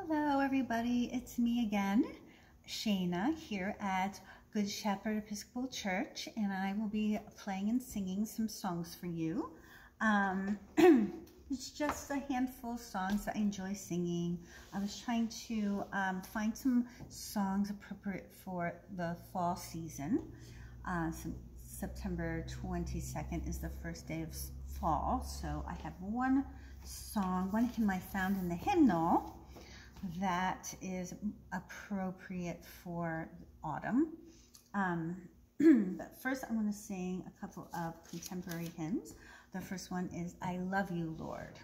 Hello everybody, it's me again, Shayna, here at Good Shepherd Episcopal Church, and I will be playing and singing some songs for you. It's just a handful of songs that I enjoy singing. I was trying to find some songs appropriate for the fall season. September 22nd is the first day of fall, so I have one hymn I found in the hymnal that is appropriate for autumn. But first I'm going to sing a couple of contemporary hymns. The first one is I Love You, Lord.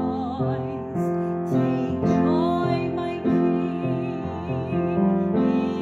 Take joy, my King,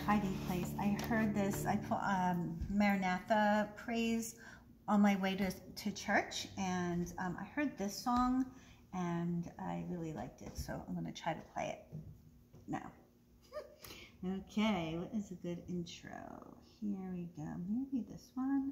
hiding place. I heard this, I put Maranatha praise on my way to church, and I heard this song and I really liked it, so I'm going to try to play it now. Okay, what is a good intro? Here we go. Maybe this one.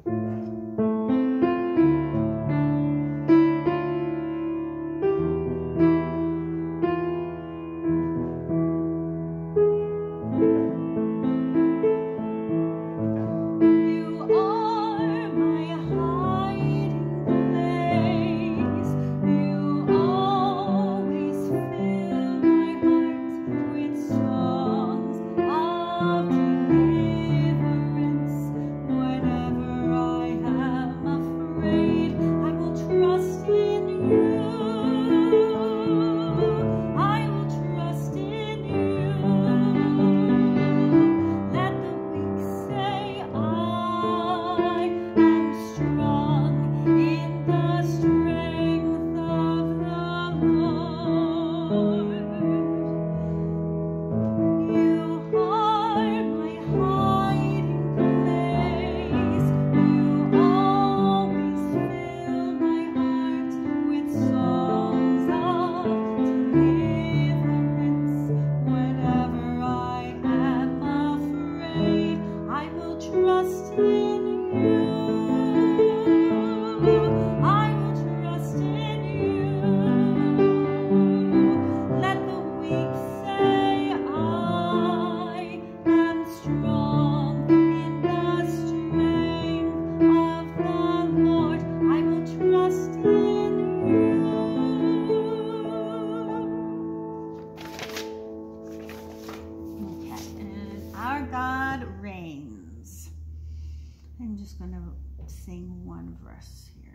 I'm just going to sing one verse here.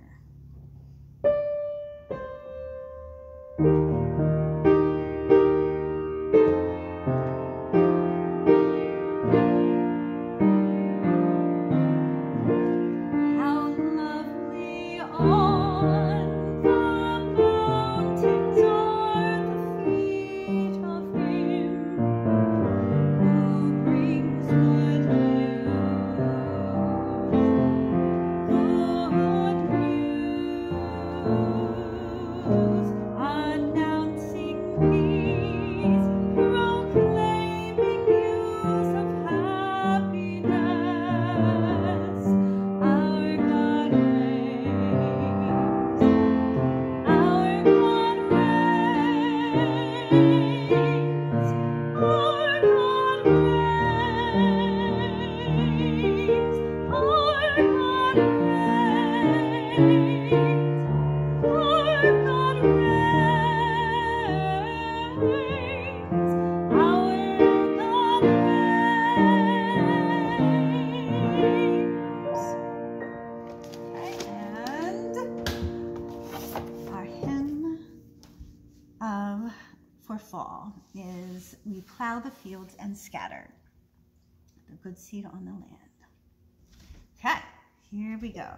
For fall is we plow the fields and scatter the good seed on the land. Okay, here we go.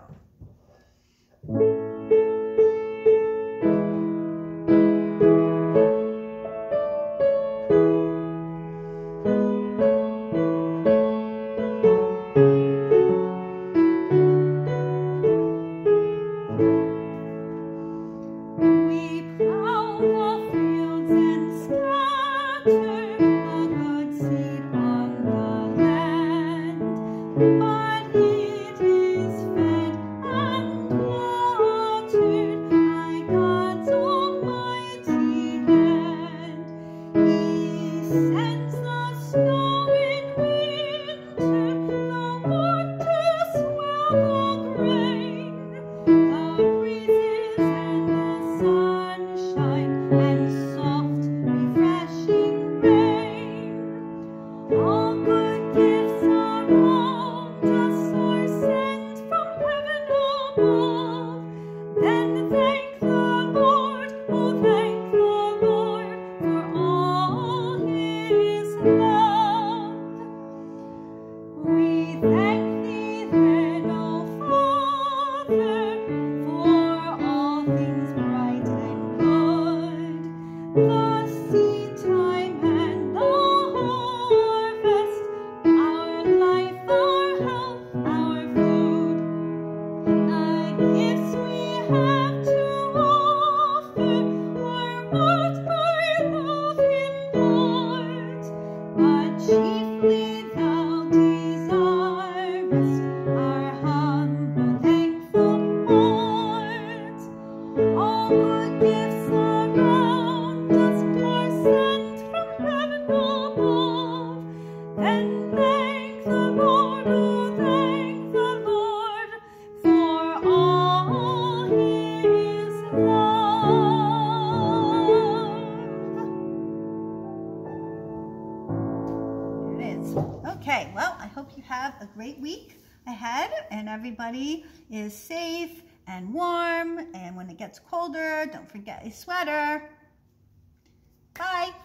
Okay, well, I hope you have a great week ahead and everybody is safe and warm. And when it gets colder, don't forget a sweater. Bye.